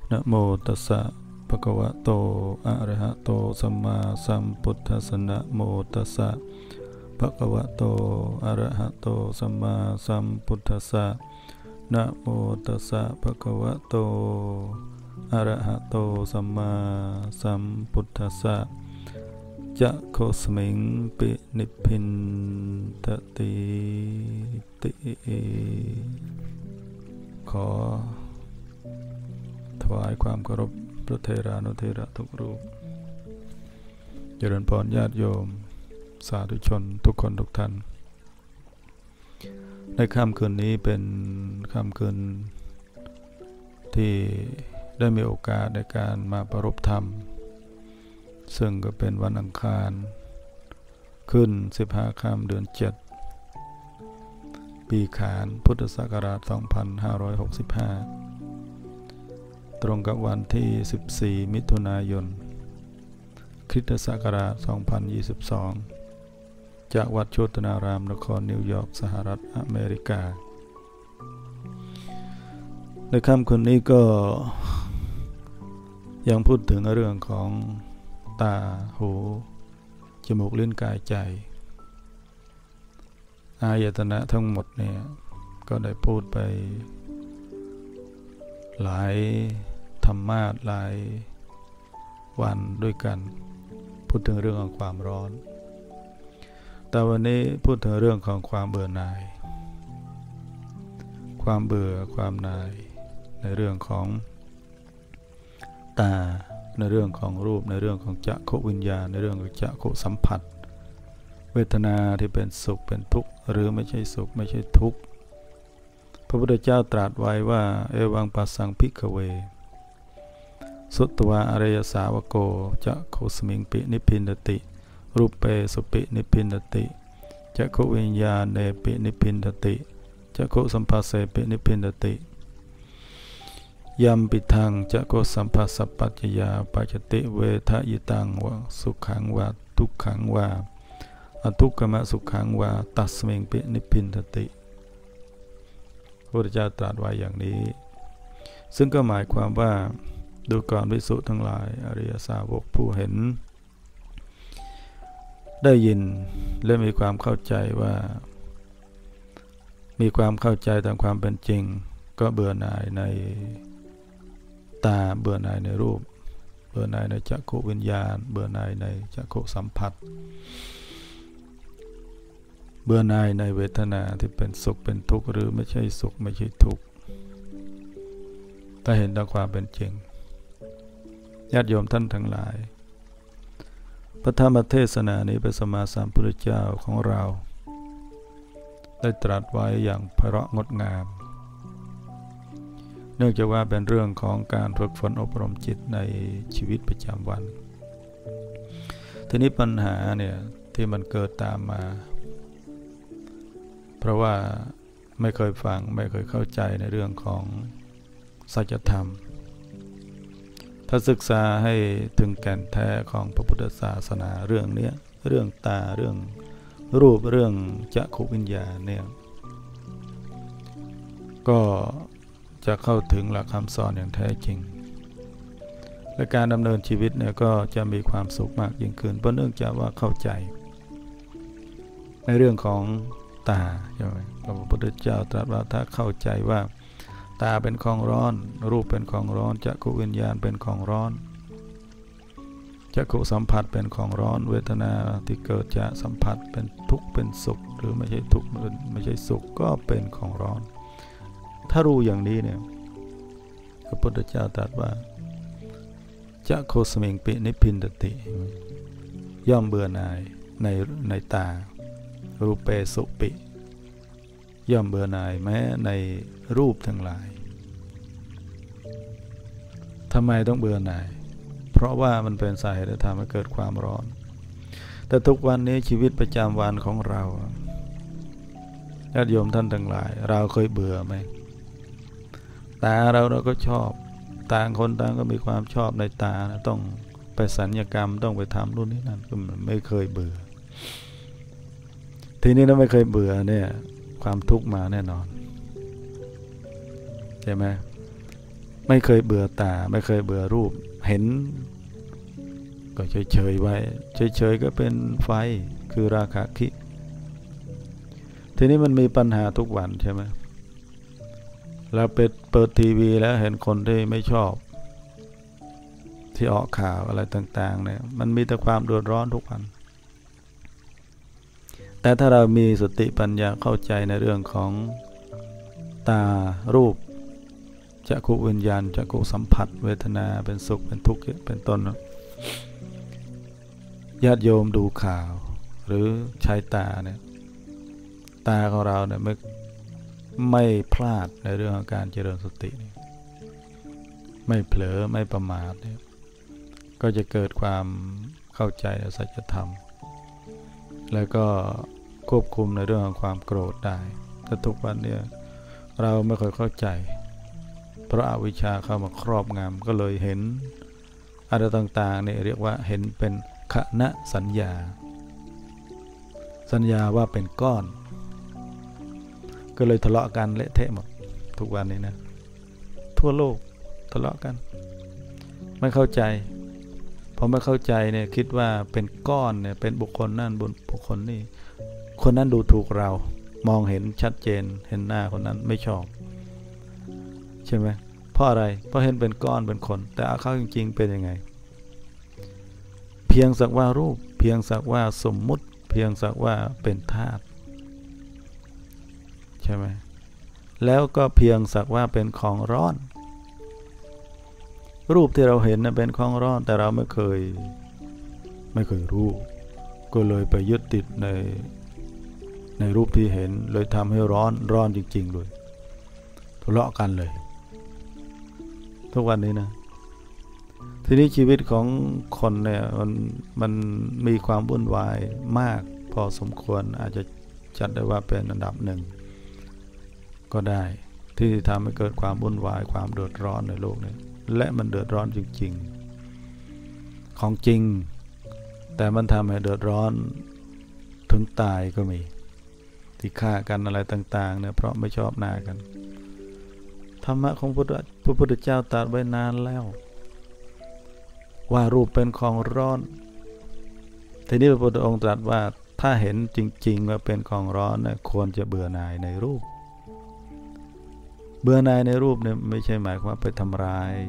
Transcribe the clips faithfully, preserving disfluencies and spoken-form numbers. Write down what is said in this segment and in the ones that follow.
นะโมตัสสะภะคะวะโตอะระหะโตสัมมาสัมพุทธัสสะนะโมตัสสะภะคะวะโตอะระหะโตสัมมาสัมพุทธัสสะนะโมตัสสะภะคะวะโตอะระหะโตสัมมาสัมพุทธัสสะจะโคสมิงปินิพพินตติติขอถวายความเคารพพระเถรานุเถระทุกรูปเจริญพรญาติโยมสาธุชนทุกคนทุกท่านในค่ำคืนนี้เป็นค่ำคืนที่ได้มีโอกาสในการมาประรบธรรมซึ่งก็เป็นวันอังคารขึ้นสิบห้าค่ำเดือนเจ็ดปีขานพุทธศักราชสองพันห้าร้อยหกสิบห้าตรงกับวันที่สิบสี่มิถุนายนคริสตศักราชสองพันยี่สิบสองจากวัดโชตนารามนครนิวยอร์กสหรัฐอเมริกาในค่ำคืนนี้ก็ยังพูดถึงเรื่องของตาหูจมูกลิ้นกายใจอายตนะทั้งหมดเนี่ยก็ได้พูดไปหลายธรรมาสหลายวันด้วยกันพูดถึงเรื่องของความร้อนแต่วันนี้พูดถึงเรื่องของความเบื่อหน่ายความเบื่อความหน่ายในเรื่องของตาในเรื่องของรูปในเรื่องของจักขุวิญญาณในเรื่องของจักขุสัมผัสเวทนาที่เป็นสุขเป็นทุกข์หรือไม่ใช่สุขไม่ใช่ทุกข์พระพุทธเจ้าตรัสไว้ว่าเอวังปัสสังภิกขเวสุตวาอริยสาวโกจักขุสมิงปินิพพินติรูปเปสุปินิพพินติจักขุวิญญาณเนปินิพพินติจักขุสัมผัสเสปินิพพินติยัมปิทังจักขุสัมผัสสัพพัจจยาปัจจติเวทะยิตังวะสุขังวะทุกขังวะอทุกขมะสุขังวะตัสมิงปินิพพินติพระพุทธเจ้าตรัสไว้อย่างนี้ซึ่งก็หมายความว่าดูก่อนภิกษุทั้งหลายอริยสาวกผู้เห็นได้ยินและมีความเข้าใจว่ามีความเข้าใจตามความเป็นจริงก็เบื่อหน่ายในตาเบื่อหน่ายในรูปเบื่อหน่ายในจักขุวิญญาณเบื่อหน่ายในจักขุสัมผัสเบื่อหน่ายในเวทนาที่เป็นสุขเป็นทุกข์หรือไม่ใช่สุขไม่ใช่ทุกข์ถ้าเห็นตามความเป็นจริงญาติโยมท่านทั้งหลายพระธรรมเทศนานี้เป็นสมมาสัมพุทธเจ้าของเราได้ตรัสไว้อย่างไพเราะงดงามเนื่องจากว่าเป็นเรื่องของการฝึกฝนอบรมจิตในชีวิตประจำวันทีนี้ปัญหาเนี่ยที่มันเกิดตามมาเพราะว่าไม่เคยฟังไม่เคยเข้าใจในเรื่องของสัจธรรมถ้าศึกษาให้ถึงแก่นแท้ของพระพุทธศาสนาเรื่องนี้เรื่องตาเรื่องรูปเรื่องจักขุวิญญาณเนี่ยก็จะเข้าถึงหลักคำสอนอย่างแท้จริงและการดำเนินชีวิตเนี่ยก็จะมีความสุขมากยิ่งขึ้นเพราะเนื่องจากว่าเข้าใจในเรื่องของตาใช่ไหมพระพุทธเจ้าตรัสว่าถ้าเข้าใจว่าตาเป็นของร้อนรูปเป็นของร้อนจักขุวิญญาณเป็นของร้อนจักขุสัมผัสเป็นของร้อนเวทนาที่เกิดจากสัมผัสเป็นทุกข์เป็นสุขหรือไม่ใช่ทุกข์ไม่ใช่สุขก็เป็นของร้อนถ้ารู้อย่างนี้เนี่ยพระพุทธเจ้าตรัสว่าจักขุสมิงปินิพพินติย่อมเบื่อหน่ายในในตารูปเปสุปิย่อมเบื่อหน่ายแม้ในรูปทั้งหลายทำไมต้องเบื่อหน่ายเพราะว่ามันเป็นสาเหตุที่ทำให้เกิดความร้อนแต่ทุกวันนี้ชีวิตประจำวันของเราญาติโยมท่านทั้งหลายเราเคยเบื่อไหมตาเราเราก็ชอบต่างคนต่างก็มีความชอบในตานะต้องไปสัญญกรรมต้องไปทำนู่นนี่นั่นก็ไม่เคยเบื่อทีนี้เราไม่เคยเบื่อเนี่ยความทุกข์มาแน่นอนใช่ไหมไม่เคยเบื่อตาไม่เคยเบื่อรูปเห็นก็เฉยๆไว้เฉยๆก็เป็นไฟคือราคะคิทีนี้มันมีปัญหาทุกวันใช่ไหมเราเปิดเปิดทีวีแล้วเห็นคนที่ไม่ชอบที่ออกข่าวอะไรต่างๆเนี่ยมันมีแต่ความเดือดร้อนทุกวันแต่ถ้าเรามีสติปัญญาเข้าใจในเรื่องของตารูปจักขุวิญญาณจักขุสัมผัสเวทนาเป็นสุขเป็นทุกข์เป็นต้นญาติโยมดูข่าวหรือใช้ตาเนี่ยตาของเราเนี่ยไม่ไม่พลาดในเรื่องของการเจริญสติไม่เผลอไม่ประมาทเนี่ยก็จะเกิดความเข้าใจในสัจธรรมแล้วก็ควบคุมในเรื่องของความโกรธได้แต่ทุกวันเนี่ยเราไม่ค่อยเข้าใจเพราะอวิชชาเข้ามาครอบงำก็เลยเห็นอะไรต่างๆเนี่ยเรียกว่าเห็นเป็นขณะสัญญาสัญญาว่าเป็นก้อนก็เลยทะเลาะกันเละเทะหมดทุกวันนี้นะทั่วโลกทะเลาะกันไม่เข้าใจพอไม่เข้าใจเนี่ยคิดว่าเป็นก้อนเนี่ยเป็นบุคคลนั่นบุคคลนี่คนนั้นดูถูกเรามองเห็นชัดเจนเห็นหน้าคนนั้นไม่ชอบใช่ไหมเพราะอะไรเพราะเห็นเป็นก้อนเป็นคนแต่เอาเข้าจริงๆเป็นยังไงเพียงสักว่ารูปเพียงสักว่าสมมุติเพียงสักว่าเป็นธาตุใช่ไหมแล้วก็เพียงสักว่าเป็นของร้อนรูปที่เราเห็นนะเป็นของร้อนแต่เราไม่เคยไม่เคยรู้ก็เลยไปยึดติดในในรูปที่เห็นเลยทำให้ร้อนร้อนจริงๆเลยทะเลาะกันเลยทุกวันนี้นะทีนี้ชีวิตของคนเนี่ยมันมันมีความวุ่นวายมากพอสมควรอาจจะจัดได้ว่าเป็นอันดับหนึ่งก็ได้ที่ทำให้เกิดความวุ่นวายความเดือดร้อนในโลกนี้และมันเดือดร้อนจริงๆของจริงแต่มันทำให้เดือดร้อนถึงตายก็มีที่ฆ่ากันอะไรต่างๆเนี่ยเพราะไม่ชอบหน้ากันธรรมะของพระพุทธเจ้าตรัสไว้นานแล้วว่ารูปเป็นของร้อนทีนี้พระพุทธองค์ตรัสว่าถ้าเห็นจริงๆว่าเป็นของร้อนเนี่ยควรจะเบื่อหน่ายในรูปเบื่อหน่ายในรูปเนี่ยไม่ใช่หมายความว่าไปทำร้าย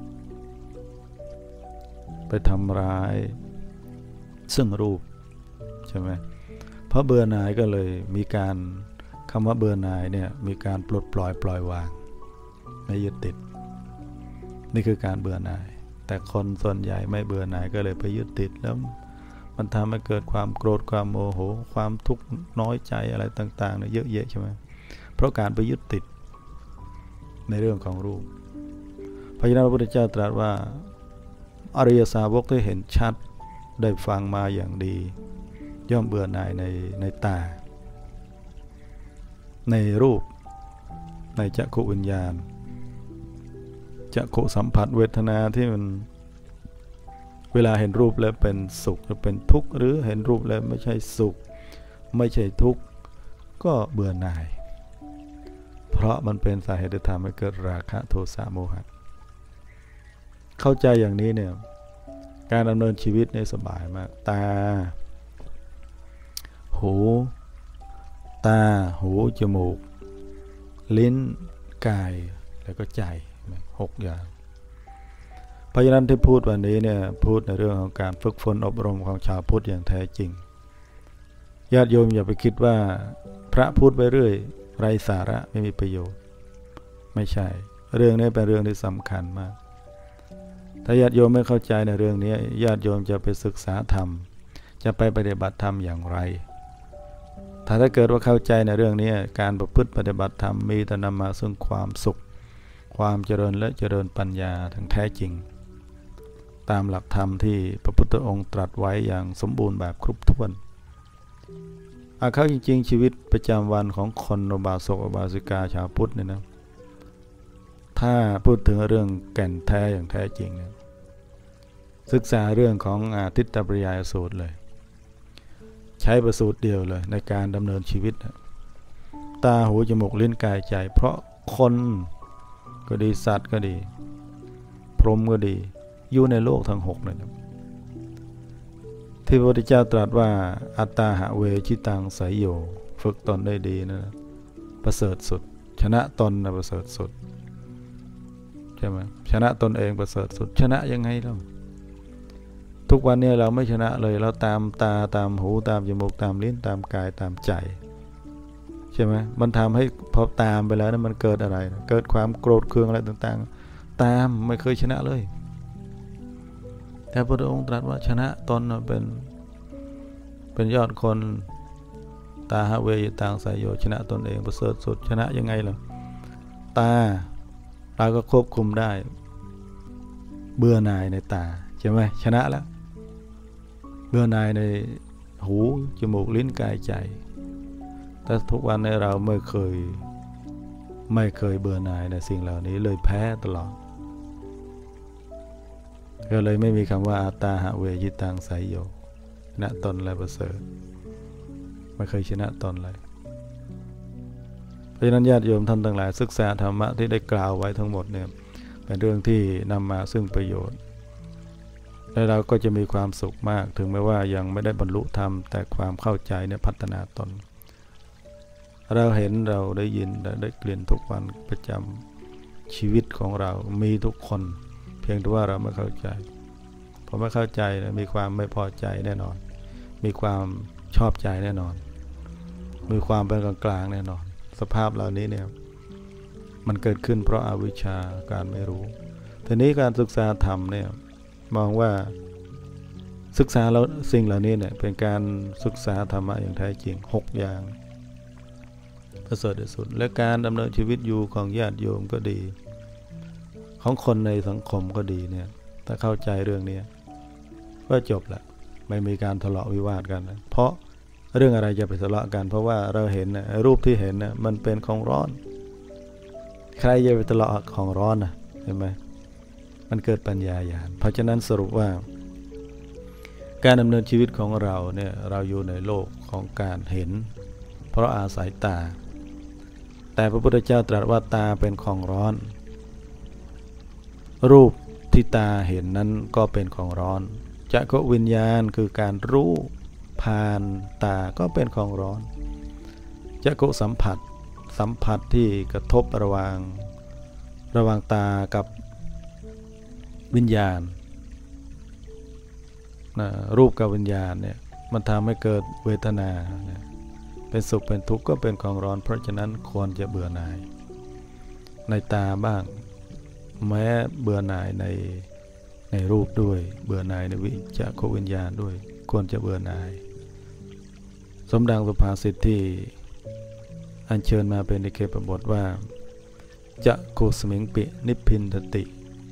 ไปทำร้ายซึ่งรูปใช่ไหมเพราะเบื่อหน่ายก็เลยมีการคำว่าเบื่อหน่ายเนี่ยมีการปลดปล่อยปล่อยวางไม่ยึดติดนี่คือการเบื่อหน่ายแต่คนส่วนใหญ่ไม่เบื่อหน่ายก็เลยไปยึดติดแล้วมันทำให้เกิดความโกรธความโมโหความทุกข์น้อยใจอะไรต่างๆเนี่ยเยอะแยะใช่ไหมเพราะการไปยึดติดในเรื่องของรูปพระพุทธเจ้าตรัสว่าอริยสาวกที่เห็นชัดได้ฟังมาอย่างดีย่อมเบื่อหน่ายในในตาในรูปในจักขุวิญญาณจักขุสัมผัสเวทนาที่มันเวลาเห็นรูปแล้วเป็นสุขหรือเป็นทุกข์หรือเห็นรูปแล้วไม่ใช่สุขไม่ใช่ทุกข์ก็เบื่อหน่ายเพราะมันเป็นสาเหตุที่ทำให้เกิดราคะโทสะโมหะเข้าใจอย่างนี้เนี่ยการดำเนินชีวิตในสบายมากตาหูตาหูจมูกลิ้นกายแล้วก็ใจหกอย่างเพราะฉะนั้นที่พูดวันนี้เนี่ยพูดในเรื่องของการฝึกฝนอบรมของชาวพุทธอย่างแท้จริงญาติโยมอย่าไปคิดว่าพระพูดไปเรื่อยไร้สาระไม่มีประโยชน์ไม่ใช่เรื่องนี้เป็นเรื่องที่สำคัญมากถ้าญาติโยมไม่เข้าใจในเรื่องนี้ญาติโยมจะไปศึกษาธรรมจะไปปฏิบัติธรรมอย่างไรถ้าถ้าเกิดว่าเข้าใจในเรื่องนี้การประพฤติปฏิบัติธรรมมีแต่นำมาซึ่งความสุขความเจริญและเจริญปัญญาทั้งแท้จริงตามหลักธรรมที่พระพุทธองค์ตรัสไว้อย่างสมบูรณ์แบบครบถ้วนอาเข้าจริงๆชีวิตประจำวันของคนอุบาสกอุบาสิกาชาวพุทธเนี่ยนะถ้าพูดถึงเรื่องแก่นแท้อย่างแท้จริงเนี่ยศึกษาเรื่องของอาทิตตปริยายสูตรเลยใช้ประสูตรเดียวเลยในการดำเนินชีวิตตาหูจมูกลิ้นกายใจเพราะคนก็ดีสัตว์ก็ดีรหมก็ดีอยู่ในโลกทั้งหกนั่นที่พระพุทธเจ้าตรัสว่าอัตตาหะเวชิตังไสยโยฝึกตนได้ดีนะประเสริฐสุดชนะตนนะประเสริฐสุดใช่ไหมชนะตนเองประเสริฐสุดชนะยังไงเล่าทุกวันนี้เราไม่ชนะเลยเราตามตาตามหูตามจมูกตามลิ้นตามกายตามใจใช่ไหมมันทำให้พอตามไปแล้วนะมันเกิดอะไรนะเกิดความโกรธเคืองอะไรต่างๆตามไม่เคยชนะเลยแต่พระองค์ตรัสว่าชนะตนเป็นเป็นยอดคนตาหะเวยิตังไสยโยชนะตนเองประเสริฐสุดชนะยังไงล่ะตาเราก็ควบคุมได้เบื่อหน่ายในตาใช่ไหมชนะแล้วเบื่อหน่ายในหูจมูกลิ้นกายใจแต่ทุกวันในเราไม่เคยไม่เคยเบื่อหน่ายในสิ่งเหล่านี้เลยแพ้ตลอดก็เลยไม่มีคำว่าอัตตาหะเวยิตังไสยโยชนะตนและประเสริฐไม่เคยชนะตนเลยเพราะฉะนั้นญาติโยมท่านทั้งหลายศึกษาธรรมะที่ได้กล่าวไว้ทั้งหมดเนี่ยเป็นเรื่องที่นำมาซึ่งประโยชน์และเราก็จะมีความสุขมากถึงแม้ว่ายังไม่ได้บรรลุธรรมแต่ความเข้าใจเนี่ยพัฒนาตนเราเห็นเราได้ยินได้กลิ่นทุกวันประจำชีวิตของเรามีทุกคนเพียงแต่ว่าเราไม่เข้าใจพอไม่เข้าใจมีความไม่พอใจแน่นอนมีความชอบใจแน่นอนมีความเป็นกลางๆแน่นอนสภาพเหล่านี้เนี่ยมันเกิดขึ้นเพราะอาวิชชาการไม่รู้ทีนี้การศึกษาธรรมเนี่ยมองว่าศึกษาแล้วสิ่งเหล่านี้เนี่ยเป็นการศึกษาธรรมะอย่างแท้จริงหกอย่างประเสริฐที่สุดและการดำเนินชีวิตอยู่ของญาติโยมก็ดีของคนในสังคมก็ดีเนี่ยถ้าเข้าใจเรื่องนี้ก็จบละไม่มีการทะเลาะวิวาทกันนะเพราะเรื่องอะไรจะไปทะเลาะกันเพราะว่าเราเห็นนะรูปที่เห็นนะมันเป็นของร้อนใครจะไปทะเลาะของร้อนนะเห็นไหมมันเกิดปัญญาญาณเพราะฉะนั้นสรุปว่าการดำเนินชีวิตของเราเนี่ยเราอยู่ในโลกของการเห็นเพราะอาศัยตาแต่พระพุทธเจ้าตรัสว่าตาเป็นของร้อนรูปที่ตาเห็นนั้นก็เป็นของร้อนจักรวิญญาณคือการรู้ผ่านตาก็เป็นของร้อนจักรสัมผัสสัมผัสที่กระทบระหว่างระหว่างตากับวิญญาณนะรูปกับวิญญาณเนี่ยมันทำให้เกิดเวทนาเนี่ยเป็นสุขเป็นทุกข์ก็เป็นของร้อนเพราะฉะนั้นควรจะเบื่อหน่ายในตาบ้างแม้เบื่อหน่ายในในรูปด้วยเบื่อหน่ายในวิจักขวิญญาณด้วยควรจะเบื่อหน่ายสมดังสุภาษิตที่อัญเชิญมาเป็นในเขปบทว่าจะโคสมิงปินิพพินทติ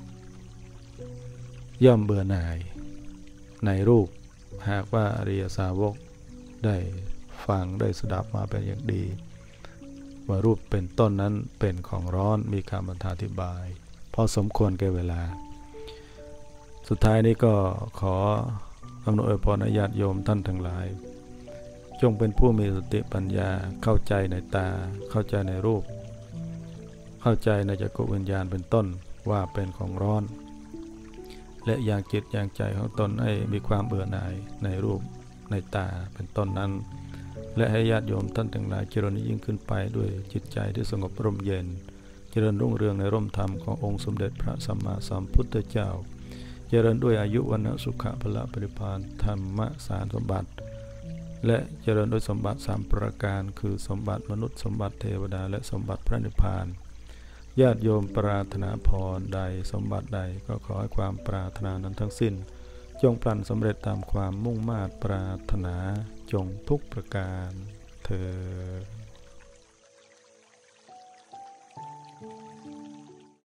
ย่อมเบื่อหน่ายในรูปหากว่าอริยสาวกได้ฟังได้สดับมาเป็นอย่างดีว่ารูปเป็นต้นนั้นเป็นของร้อนมีคำอธิบายพอสมควรแก่เวลาสุดท้ายนี้ก็ขออำนวยอวยพรญาติโยมท่านทั้งหลายจงเป็นผู้มีสติปัญญาเข้าใจในตาเข้าใจในรูปเข้าใจในจักรวิญญาณเป็นต้นว่าเป็นของร้อนและอย่างจิตอย่างใจของตนให้มีความเบื่อหน่ายในรูปในตาเป็นต้นนั้นและให้ญาติโยมท่านทั้งหลายเจริญยิ่งขึ้นไปด้วยจิตใจที่สงบร่มเย็นเจริญรุ่งเรืองในร่มธรรมขององค์สมเด็จพระสัมมาสัมพุทธเจ้าเจริญด้วยอายุวันสุขะพละปริภาณธรรมสารสมบัติและเจริญด้วยสมบัติสามประการคือสมบัติมนุษย์สมบัติเทวดาและสมบัติพระนิพพานญาติโยมปรารถนาพรใดสมบัติใดก็ขอให้ความปรารถนานั้นทั้งสิ้นจงพลันสำเร็จตามความมุ่งมา่ปรารถนาจงทุกประการเทอญ